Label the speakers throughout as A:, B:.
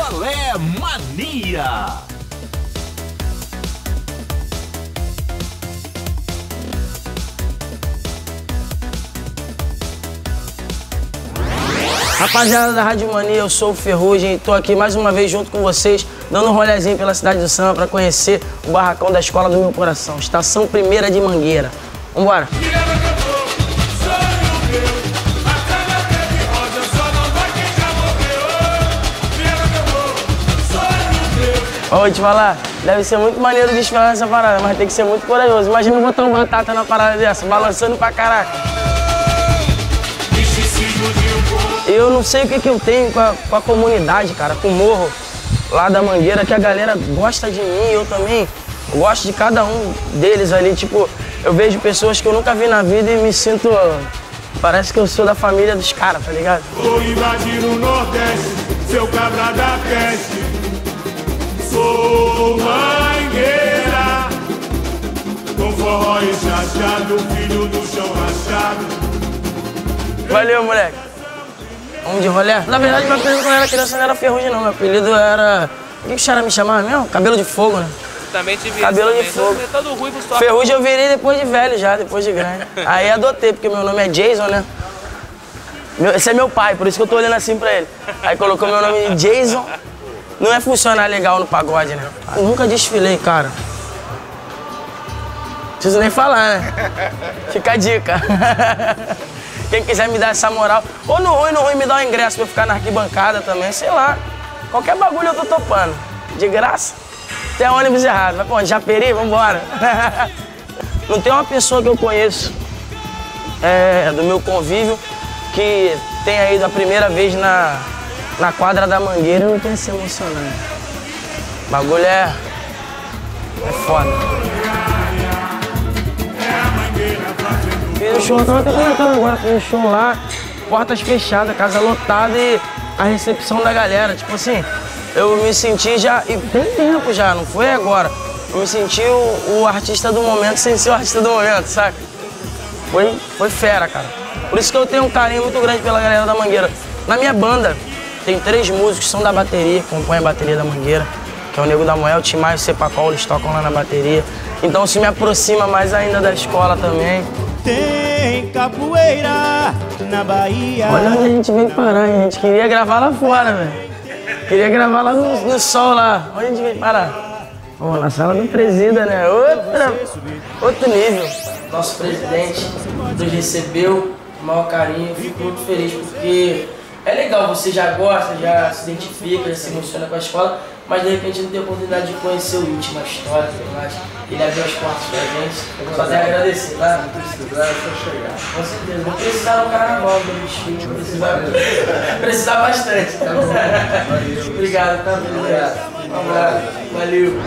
A: Qual é Mania?
B: Rapaziada da Rádio Mania, eu sou o Ferrugem e tô aqui mais uma vez junto com vocês, dando um rolezinho pela cidade do samba para conhecer o barracão da Escola do Meu Coração, Estação Primeira de Mangueira. Vambora! Ó, vou te falar, deve ser muito maneiro desfilar nessa parada, mas tem que ser muito corajoso. Imagina eu botar um batata na parada dessa, balançando pra caraca. Eu não sei o que eu tenho com a comunidade, cara, com o morro lá da Mangueira, que a galera gosta de mim, eu também gosto de cada um deles ali. Tipo, eu vejo pessoas que eu nunca vi na vida e me sinto... Parece que eu sou da família dos caras, tá ligado?
C: Vou invadir o Nordeste, seu cabra da peste. Sou Mangueira, com forró e chachado, filho do chão rachado.
B: Valeu, moleque. Vamos de rolê? Na verdade, meu apelido quando eu era criança não era Ferrugem, não. Meu apelido era... O que os caras me chamavam mesmo? Cabelo de fogo, né?
D: Também tive
B: Cabelo
D: isso
B: de fogo.
D: Todo ruivo só.
B: Ferrugem eu virei depois de velho já, depois de grande. Aí adotei, porque meu nome é Jason, né? Esse é meu pai, por isso que eu tô olhando assim pra ele. Aí colocou meu nome de Jason. Não é funcionar legal no pagode, né? Eu nunca desfilei, cara. Não preciso nem falar, né? Fica a dica. Quem quiser me dar essa moral, ou no ruim me dá um ingresso pra eu ficar na arquibancada também, sei lá. Qualquer bagulho eu tô topando. De graça. Tem ônibus errado. Vai pra onde? Japeri? Vambora. Não tem uma pessoa que eu conheço do meu convívio que tenha ido a primeira vez na quadra da Mangueira e não tenha se emocionado. O bagulho é foda. Fiz o show, eu tava até comentando agora, fiz um show lá, portas fechadas, casa lotada e a recepção da galera. Tipo assim, eu me senti já, e tem tempo já, não foi agora. Eu me senti o artista do momento sem ser o artista do momento, saca? Foi fera, cara. Por isso que eu tenho um carinho muito grande pela galera da Mangueira. Na minha banda, tem 3 músicos que são da bateria, que compõem a bateria da Mangueira, que é o Nego da Moel, o Tim Maia e o Cepacol, eles tocam lá na bateria. Então isso me aproxima mais ainda da escola também.
C: Tem capoeira na Bahia.
B: Olha onde a gente veio parar, hein? A gente queria gravar lá fora, velho. Queria gravar lá no sol lá. Onde a gente veio parar? Ó, na sala do presida, né? Outro nível. Nosso presidente nos recebeu com o maior carinho. Fico muito feliz porque é legal, você já gosta, já se identifica, já se emociona com a escola, mas de repente não tem a oportunidade de conhecer o íntimo, a história e tudo mais. Ele abriu as portas pra gente. Só até agradecer, tá? Não precisar, é só chegar. Com certeza. Vou precisar no carnaval do bichinho, vou precisar bastante. Tá bom? Obrigado, tá? Obrigado. Um abraço. Valeu.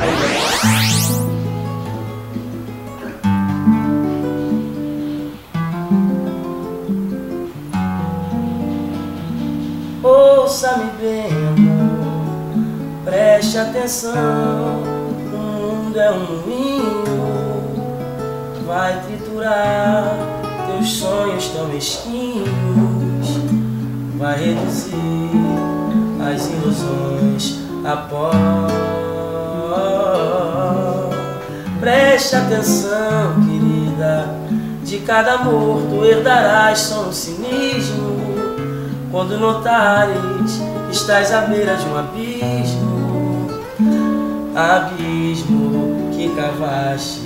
B: Ouça-me bem, amor, preste atenção. O mundo é um moinho, vai triturar teus sonhos tão mesquinhos, vai reduzir as ilusões a pó. Preste atenção, querida, de cada amor tu herdarás só um cinismo. Quando notares que estás à beira de um abismo, abismo que cavaste.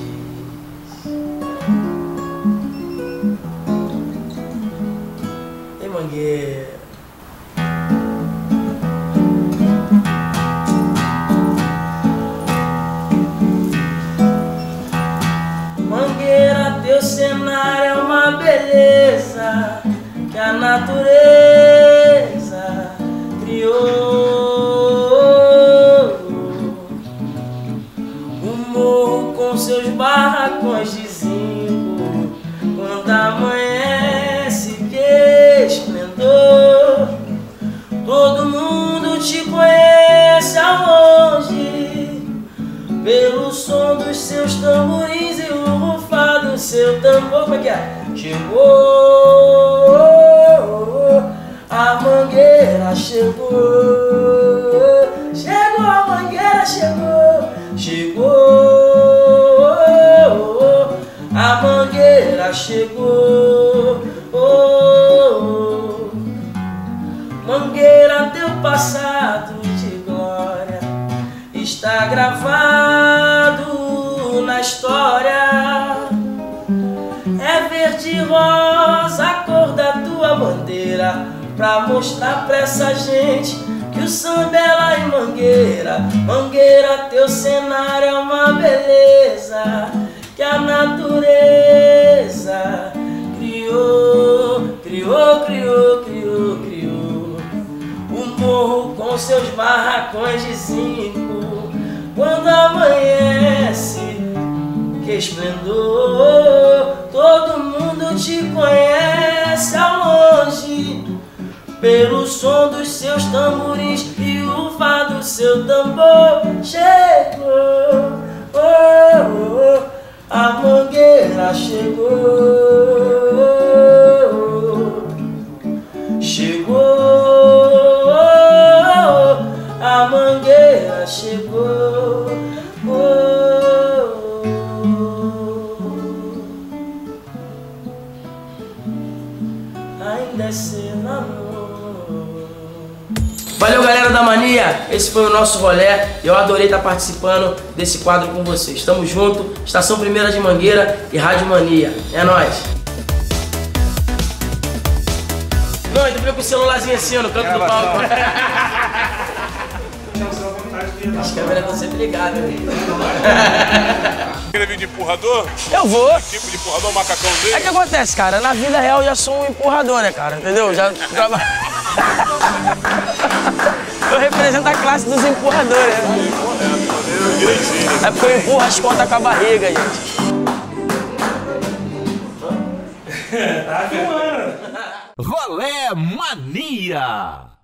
B: Ei, Mangueira. Mangueira, teu cenário é uma beleza que a natureza criou. Um morro com seus barracões de zinco, quando amanhece que esplendor. Todo mundo te conhece ao longe, pelo som dos seus tamborins e o rufar do seu tambor. Como é que é? Chegou, a Mangueira chegou, chegou. Oh, Mangueira, teu passado de glória está gravado na história. É verde e rosa a cor da tua bandeira, pra mostrar pra essa gente que o samba é lá em Mangueira. Mangueira, teu cenário é uma beleza que a natureza criou, criou, criou, criou, criou. O morro com seus barracões de zinco, quando amanhece, que esplendor. Todo mundo te conhece ao longe, pelo som dos seus tamborins e o fado do seu tambor. Chegou, oh, oh, a Mangueira chegou. Chegou, oh, a Mangueira chegou. Ainda é seu amor. Valeu, galera da Mania, esse foi o nosso rolê. Eu adorei estar participando desse quadro com vocês. Tamo junto, Estação Primeira de Mangueira e Rádio Mania. É nóis. Não, tu fica com o celularzinho assim, ó, no canto do palco. As câmeras estão sempre ligadas, né?
C: Quer vir de empurrador?
B: Eu vou.
C: Que tipo de empurrador, macacão dele?
B: É que acontece, cara, na vida real eu já sou um empurrador, né, cara? Entendeu? Já trabalho. Eu represento a classe dos empurradores, né? É porque eu empurro as contas com a barriga, gente.
A: Rolê Mania!